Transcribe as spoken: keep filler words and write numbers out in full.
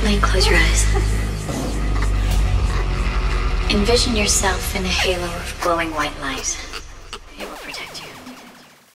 airplane, close your eyes. Envision yourself in a halo of glowing white light.